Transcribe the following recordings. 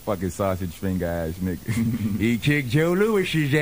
Fucking sausage finger ass nigga. He kicked Joe Lewis's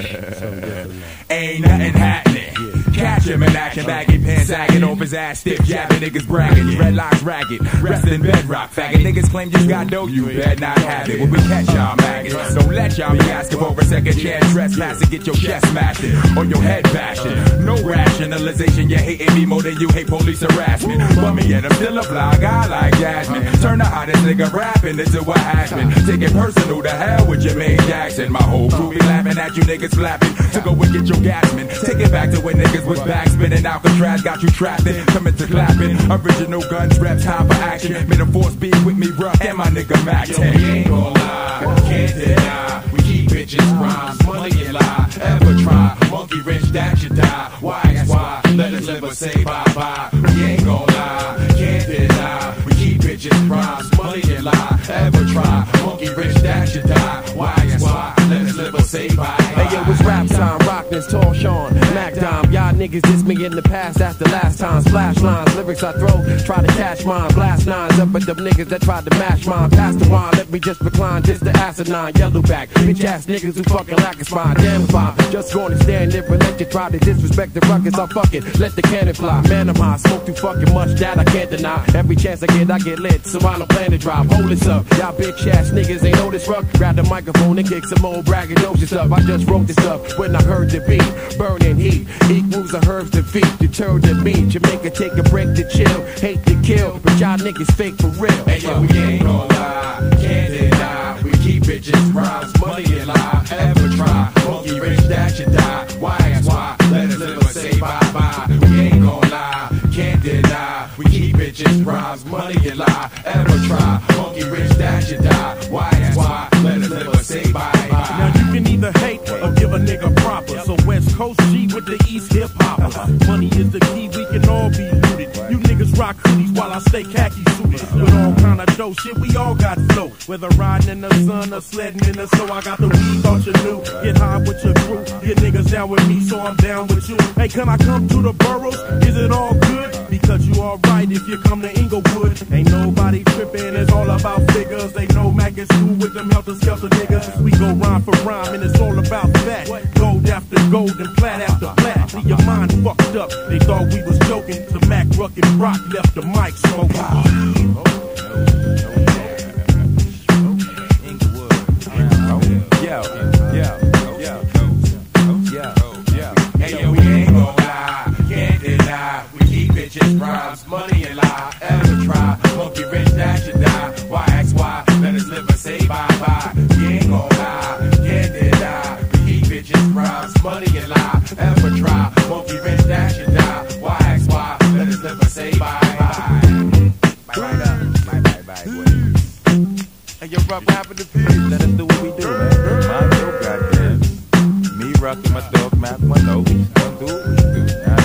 ass. Ain't nothing happening. Catch him in action, baggy pants sagging off his ass, stiff jabbing niggas bragging. His red locks ragged, rest in bedrock faggot. Niggas claim you got dope, you better not have it. When we catch y'all maggots, don't let y'all be asking for a second chance. Trespass and get your chest smashed or your head bashing. No rationalization, you hating me more than you hate police harassment. But me and I'm still a fly guy like Jasmine. Turn the hottest nigga rapping into a hashman. Take it personal, to hell with Jermaine Jackson. My whole crew be laughing at you niggas flapping. To go and get your gasman. Take it back to when niggas was back spinning. Alcatraz got you trapped in. Coming to clapping. Original guns, reps, time for action. Made a force be with me rough and my nigga Mac 10. We ain't gon' lie, can't deny. We keep bitches, rhymes, money and lie. Ever try, monkey rich, that should die. Why, that's why, let us live or say bye-bye. We ain't gon' lie, can't deny. We keep bitches, rhymes, money and lie. Ever try, monkey rich, that should die. Why, that's why, let us live or say bye-bye. Hey yo, it's rap time, rock this tall Sean, Mac Dime. Y'all niggas diss me in the past, that's the last time. Splash lines, lyrics I throw, try to catch mine. Blast nines up at them niggas that tried to mash mine. Pass the wine, let me just recline, just the asinine. Yellowback, bitch ass niggas who fucking lack a spine. Damn if I'm just gonna stand there and let you try to disrespect the ruckus. I fucking let the cannon fly. Man of mine, smoke too fucking much that I can't deny. Every chance I get lit, so I don't plan to drop. Hold this up, y'all bitch ass niggas ain't know this rough. Grab the microphone and kick some old braggadocious stuff. I just wrote this up when I heard the beat. Burning heat, equals the herbs to feet. Deter the beat, Jamaica take a break to chill. Hate to kill, but y'all niggas fake for real. Hey yo, we ain't gon' lie, can't deny. We keep bitches, rhymes, money and lie. Ever try, monkey rich, that should die. Why, that's why, let us live or say bye-bye. We ain't gon' lie, can't deny. We keep bitches, rhymes, money and lie. Ever try, monkey rich, that should die. Why, that's why, let us live or say bye-bye. Now you can either hate or give a nigga proper. So West Coast G with the East hip hoppers. Money is the key, we can all be looted. You niggas rock hoodies while I stay khaki suited. With all kind of dope shit, we all got flow. Whether riding in the sun or sledding in the snow, I got the weed, thought you knew. Get high with your crew, your niggas down with me, so I'm down with you. Hey, can I come to the boroughs? Is it all good? Because you alright if you come to Inglewood. Ain't nobody tripping, it's all about figures. They know Mac is cool with them helter-skelter niggas. We go rhyme for rhyme and it's all about that. Gold after gold and plat after plat. See your mind fucked up, they thought we was joking. To Mac, Ruck and Rock left the mic smoking. Hey yo, we ain't gon' lie, can't deny. We keep bitches, rhymes, money and lie. Ever try, monkey rich, that should die. Why, ask why, let us live or say bye-bye. We ain't gon' lie, can't deny. We keep bitches, rhymes, money and lie. Ever try, monkey rich, that should die. Why, ask why, let us live or say bye-bye. Hey yo, Ruck, what happened to peace? Let us do what we do, man. Mind your goddamn. Me rocking my dog, Mac, my dog. Don't do what we do.